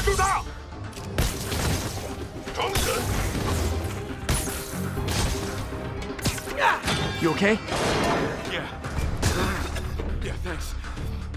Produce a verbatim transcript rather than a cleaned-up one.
抓住他！装神。 You okay? Yeah. Yeah, thanks.